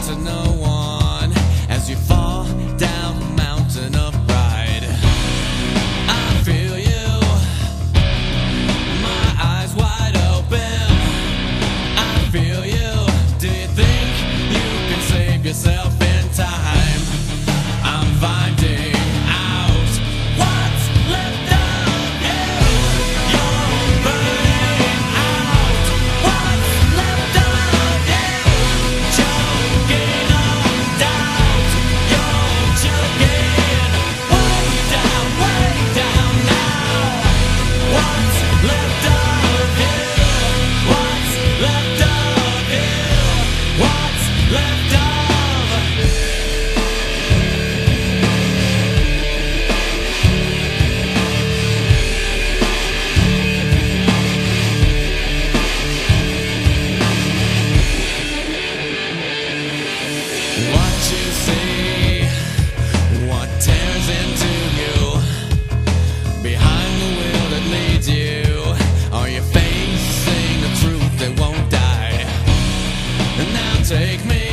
to no one as you fall down the mountain of pride. I feel you, my eyes wide open. I feel you. Do you think you can save yourself in time? I'm finding out what's left of you. You're burning out. What's left of you? Choking on doubt. You're choking way down now. What's left of you? What's left of you? What's left of you? What you see, what tears into you, behind the wheel that leads you, are you facing the truth that won't die? And now take me